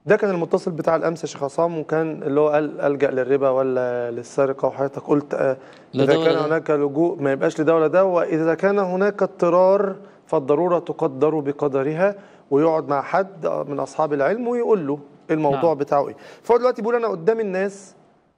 ده كان المتصل بتاع الامس يا شيخ عصام، وكان اللي هو قال الجا للربا ولا للسرقه، وحضرتك قلت اذا كان هناك لجوء ما يبقاش لده ولا ده، واذا كان هناك اضطرار فالضروره تقدر بقدرها، ويقعد مع حد من اصحاب العلم ويقول له الموضوع نعم. بتاعه ايه. فهو دلوقتي بيقول انا قدام الناس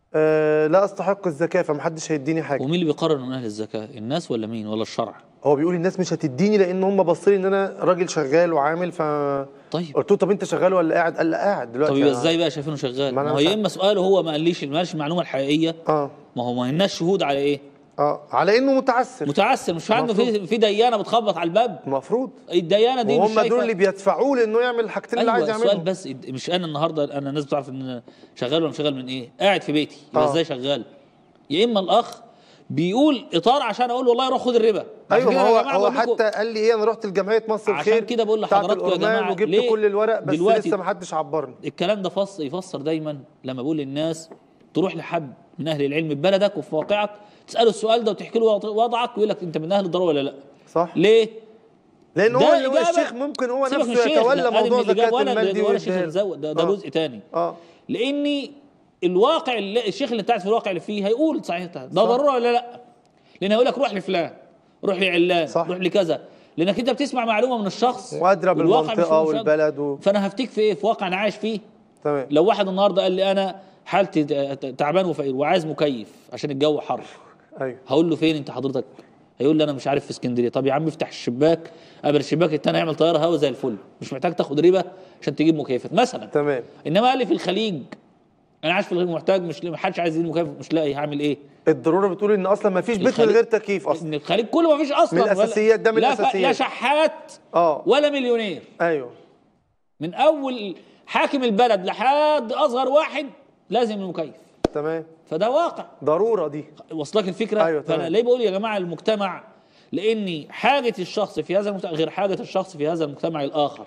لا استحق الزكاه فمحدش هيديني حاجه. ومين اللي بيقرر من اهل الزكاه؟ الناس ولا مين ولا الشرع؟ هو بيقول الناس مش هتديني لان هم باصين ان انا راجل شغال وعامل. ف طيب قلت له طب انت شغال ولا قاعد؟ قال لا قاعد دلوقتي. طب يبقى ازاي بقى شايفينه شغال؟ ما هو يا اما سؤاله هو ما قاليش المعلومه الحقيقيه. ما هو ما الناس شهود على ايه؟ على انه متعسر مش عنده في ديانه بتخبط على الباب. المفروض الديانه دي وهم دول اللي بيدفعوه لانه يعمل الحاجتين اللي عايز يعملهم. السؤال بس مش انا النهارده انا الناس بتعرف ان انا شغال ولا مش شغال من ايه؟ قاعد في بيتي يبقى ازاي شغال؟ يا اما الاخ بيقول اطار عشان اقول والله روح خد الربا. ايوه هو حتى قال لي ايه، انا رحت لجمعيه مصر الخير عشان كده بقول لحضراتكم يا جماعه وجبت ليه كل الورق بس لسه ما حدش عبرني. الكلام ده يفسر دايما لما بقول للناس تروح لحد من اهل العلم في بلدك وفي واقعك تساله السؤال ده وتحكي له وضعك ويقول لك انت من اهل الضروره ولا لا. صح. ليه؟ لان هو الشيخ ممكن هو نفسه يتولى موضوع زكاه المال دي ولا شيخ ده جزء ثاني. لاني الواقع الشيخ اللي بتاعت في الواقع اللي فيه هيقول صحيح ده ضروره ولا لا. لان هيقول لك روح لفلان، روح لعلان، روح لكذا، لانك انت بتسمع معلومه من الشخص وادرى بالمنطقه والبلد فانا هفتيك في ايه؟ في واقع انا عايش فيه. تمام. لو واحد النهارده قال لي انا حالتي تعبان وفقير وعايز مكيف عشان الجو حر، ايوه، هقول له فين انت حضرتك؟ هيقول لي انا مش عارف في اسكندريه. طب يا عم افتح الشباك قبل الشباك الثاني يعمل طياره هوا زي الفل، مش محتاج تاخد ربا عشان تجيب مكيفات مثلا. تمام. انما قال لي في الخليج انا عايش في الخليج محتاج، مش ما حدش عايز يجيب مكيف، مش لاقي، هعمل ايه؟ الضروره بتقول ان اصلا ما فيش بيت من غير تكييف اصلا. ان الخليج كله ما فيش اصلا من الاساسيات، ده من الاساسيات. لا شحات ولا مليونير. ايوه، من اول حاكم البلد لحد اصغر واحد لازم المكيف. تمام. فده واقع ضروره دي. وصلك الفكره؟ أيوة. فانا ليه بقول يا جماعه المجتمع؟ لاني حاجه الشخص في هذا المجتمع غير حاجه الشخص في هذا المجتمع الاخر.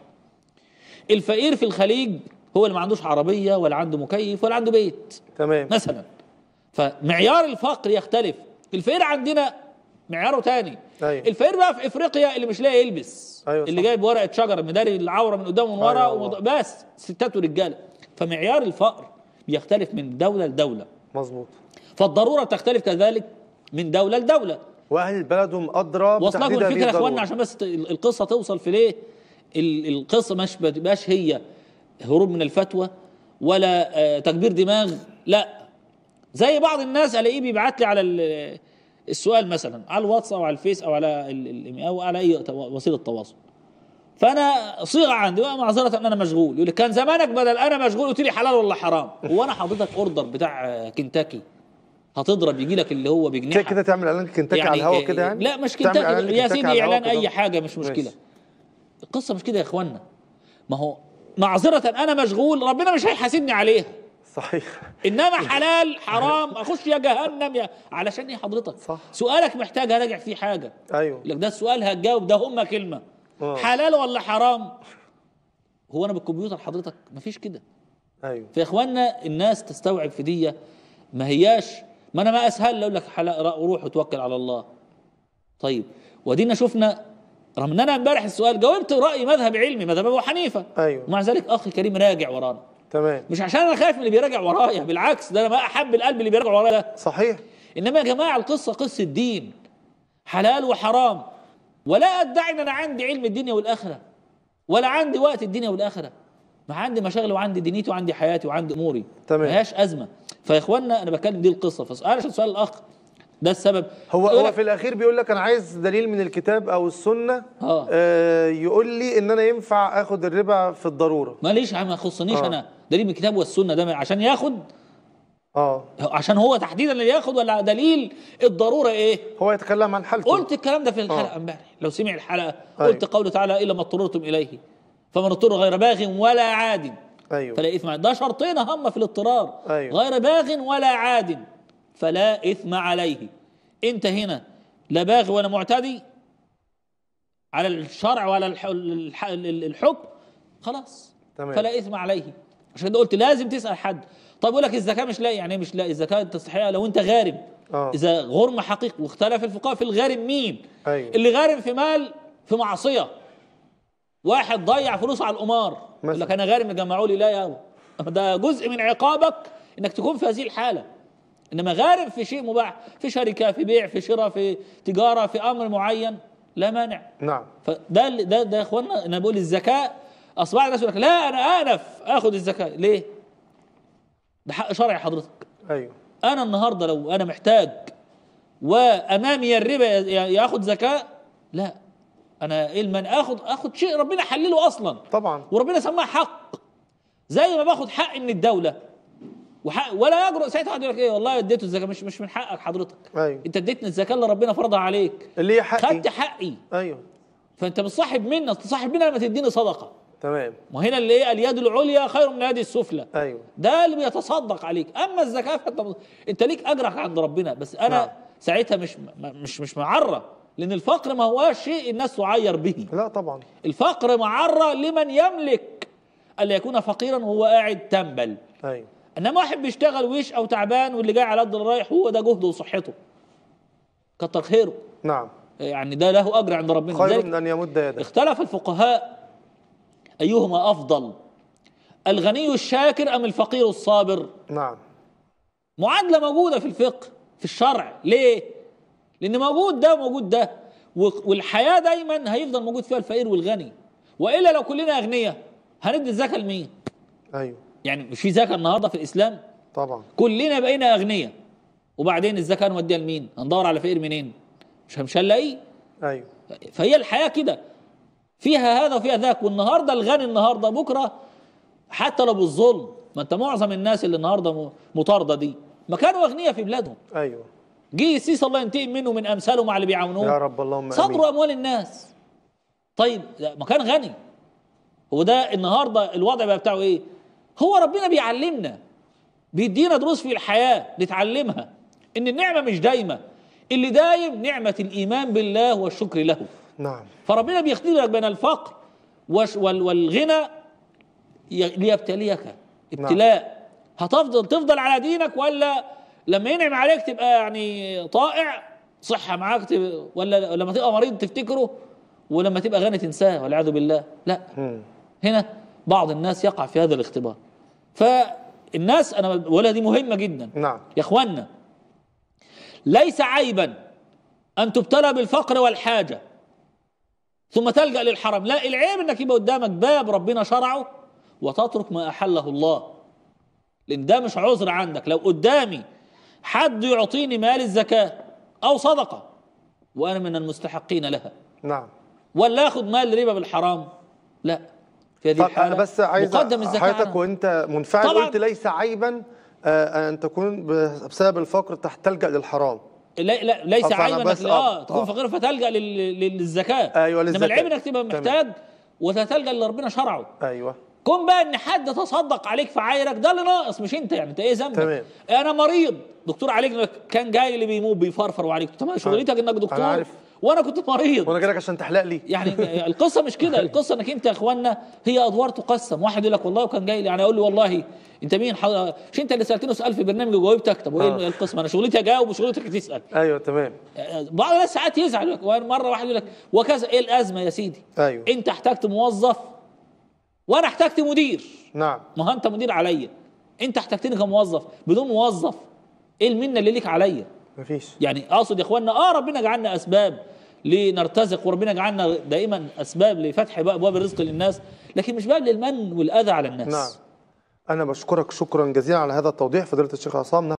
الفقير في الخليج هو اللي ما عندوش عربيه ولا عنده مكيف ولا عنده بيت. تمام. مثلا فمعيار الفقر يختلف. الفقير عندنا معياره تاني. أيوة. الفقير بقى في افريقيا اللي مش لاقي يلبس. أيوة، اللي جايب ورقه شجر مداري العوره من قدام ومن ورا بس ستات ورجاله. فمعيار الفقر بيختلف من دوله لدوله. مظبوط. فالضروره تختلف كذلك من دوله لدوله. واهل البلد هم ادرى وصلكم الفكره يا اخوانا عشان بس القصه توصل في ليه. القصه مش بتبقاش هي هروب من الفتوى ولا تكبير دماغ، لا. زي بعض الناس الاقيه بيبعت لي على السؤال مثلا على الواتس او على الفيس او على او على اي وسيله تواصل، فانا صيغه عندي معذره ان انا مشغول. يقول لي كان زمانك بدل انا مشغول قلت لي حلال ولا حرام. هو انا حضرتك اوردر بتاع كنتاكي هتضرب يجي لك اللي هو بجنيحه كده تعمل اعلان كنتاكي يعني على الهوا كده يعني؟ لا مش كنتاكي يا سيدي، اعلان اي حاجه مش مشكله. القصه مش كده يا اخوانا. ما هو معذره انا مشغول ربنا مش هيحاسبني عليها. صحيح. انما حلال حرام اخش يا جهنم يا علشان ايه حضرتك؟ صح. سؤالك محتاج اراجع فيه حاجه. ايوه. لك ده السؤال هتجاوب ده هم كلمه. حلال ولا حرام؟ هو انا بالكمبيوتر حضرتك؟ مفيش كده. ايوه. فيا اخوانا الناس تستوعب في دي. ما هياش ما انا ما اسهل اقول لك روح وتوكل على الله. طيب ودينا شفنا رغم ان انا امبارح السؤال جاوبت راي مذهب علمي مذهب ابو حنيفه. ايوه. ومع ذلك اخي الكريم راجع ورانا. تمام. مش عشان انا خايف من اللي بيراجع ورايا، بالعكس ده انا ما احب القلب اللي بيراجع ورايا ده. صحيح. انما يا جماعه القصه قصه دين، حلال وحرام، ولا ادعي ان انا عندي علم الدنيا والاخره ولا عندي وقت الدنيا والاخره. ما عندي مشاغل وعندي دنيتي وعندي حياتي وعندي اموري. تمام. ما هياش ازمه. فيا اخوانا انا بتكلم دي القصه. فسؤال عشان سؤال الاخ ده السبب. هو في الاخير بيقول لك انا عايز دليل من الكتاب او السنه يقول لي ان انا ينفع اخد الربا في الضروره. ماليش ما يخصنيش انا دليل من الكتاب والسنه ده عشان ياخد عشان هو تحديدا اللي ياخد ولا دليل الضروره ايه؟ هو يتكلم عن حالته. قلت الكلام ده في الحلقه امبارح لو سمع الحلقه. قلت قوله تعالى الا ما اضطررتم اليه فمن اضطر غير باغ ولا عاد. ايوه. فلا اثم. ده شرطين هم في الاضطرار. أيوه. غير باغ ولا عاد فلا اثم عليه. انت هنا لا باغي ولا معتدي على الشرع ولا الحكم خلاص. تمام. فلا اثم عليه. عشان كده قلت لازم تسال حد. طيب يقول لك الزكاه مش لاقي. يعني ايه مش لاقي؟ الزكاه تستحقها لو انت غارم. اذا غرم حقيقي. واختلف الفقهاء في الغارم مين. أيوه. اللي غارم في مال في معصيه. واحد ضيع فلوسه على القمار يقول لك انا غارم جمعوا لي. لا يا ده جزء من عقابك انك تكون في هذه الحاله. انما غارم في شيء مباح، في شركه، في بيع، في شراء، في تجاره، في امر معين، لا مانع. نعم. فده يا اخوانا، انا بقول الزكاه، اصبح الناس يقول لك لا انا انف اخذ الزكاه، ليه؟ ده حق شرعي حضرتك. ايوه. انا النهارده لو انا محتاج وامامي الربا ياخذ زكاه، لا، انا المن اخذ شيء ربنا حلله اصلا طبعا، وربنا سماه حق، زي ما باخد حق من الدوله وحق، ولا يجرؤ ساعتها واحد يقول لك ايه والله اديته الزكاه، مش من حقك حضرتك. ايوه. انت اديتني الزكاه اللي ربنا فرضها عليك، اللي هي حقي، خدت حقي. ايوه. فانت بتصاحب مني، تصاحب مني لما تديني صدقه. تمام. وهنا اللي ايه، اليد العليا خير من اليد السفلى. ايوه. ده اللي بيتصدق عليك. اما الزكاه فانت ليك اجرك عند ربنا، بس انا نعم. ساعتها مش معرة، لان الفقر ما هو شيء الناس تعير به. لا طبعا. الفقر معرة لمن يملك الا يكون فقيرا وهو قاعد تنبل. ايوه. انما واحد بيشتغل ويش او تعبان واللي جاي على قد اللي رايح، هو ده جهده وصحته، كتر خيره. نعم. يعني ده له اجر عند ربنا. خير من ان يمد يده. اختلف الفقهاء ايهما افضل، الغني الشاكر ام الفقير الصابر؟ نعم. معادله موجوده في الفقه في الشرع. ليه؟ لان موجود ده وموجود ده، والحياه دايما هيفضل موجود فيها الفقير والغني، والا لو كلنا اغنياء هندي الزكاه لمين؟ ايوه. يعني مش في زكاه النهارده في الاسلام؟ طبعا. كلنا بقينا اغنياء، وبعدين الزكاه نوديها لمين؟ هندور على فقير منين؟ مش هنلاقيه. ايوه. فهي الحياه كده، فيها هذا وفيها ذاك. والنهارده الغني النهارده، بكره حتى لو بالظلم، ما انت معظم الناس اللي النهارده مطارده دي ما كانوا اغنياء في بلادهم. ايوه. جه السيسي الله ينتقم منه من امثاله مع اللي بيعاونوه، يا رب اللهم امين، صدروا اموال الناس. طيب ما كان غني. هو ده النهارده الوضع بقى بتاعه ايه؟ هو ربنا بيعلمنا، بيدينا دروس في الحياه نتعلمها، ان النعمه مش دايمه، اللي دايم نعمه الايمان بالله والشكر له. نعم. فربنا بيختبرك بين الفقر والغنى ليبتليك ابتلاء. نعم. تفضل على دينك، ولا لما ينعم عليك تبقى يعني طائع، صحة معاك ولا لما تبقى مريض تفتكره، ولما تبقى غني تنساه والعياذ بالله؟ لا. هنا بعض الناس يقع في هذا الاختبار. فالناس انا بقولها دي مهمة جدا. نعم يا اخوانا، ليس عيبا ان تبتلى بالفقر والحاجة ثم تلجأ للحرام. لا، العيب انك يبقى قدامك باب ربنا شرعه وتترك ما احله الله، لان ده مش عذر عندك. لو قدامي حد يعطيني مال الزكاة او صدقة وانا من المستحقين لها، نعم، ولا اخذ مال ربا بالحرام، لا، في هذه الحالة بس عايز مقدم الزكاة. حضرتك وانت منفعل قلت ليس عيبا ان تكون بسبب الفقر تلجأ للحرام. لا ليس عيبا انك تكون فقير فتلجأ للزكاة. ايوه، انما العيب انك تبقى محتاج وتتلجأ اللي ربنا شرعه. ايوه. كون بقى ان حد تصدق عليك في عايرك، ده اللي ناقص، مش انت. يعني انت ايه ذنبك؟ تمام. انا مريض، دكتور عليك كان جاي اللي بيموت بيفرفر وعليك، طب شغلتك انك دكتور، أنا عارف. وانا كنت مريض وانا جايلك عشان تحلق لي. يعني القصه مش كده. القصه انك انت يا اخوانا هي ادوار تقسم. واحد يقول لك والله وكان جاي لي، يعني اقول له والله انت مين مش انت اللي سالتني سؤال في البرنامج وجاوبتك؟ طب وايه القسم؟ انا شغلتي اجاوب وشغلتك تسال. ايوه تمام. بعض الناس ساعات يزعل، مره واحد يقول لك وكذا. ايه الازمه يا سيدي؟ ايوه، انت احتجت موظف وانا احتجت مدير. نعم. ما هو انت مدير عليا، انت احتجتني كموظف. بدون موظف ايه المنه اللي ليك عليا؟ مفيش. يعني اقصد يا اخوانا ربنا جعلنا اسباب لنرتزق، وربنا جعلنا دائما اسباب لفتح ابواب الرزق للناس، لكن مش باب للمن والاذى على الناس. نعم. انا بشكرك شكرا جزيلا على هذا التوضيح فضيلة الشيخ عصام.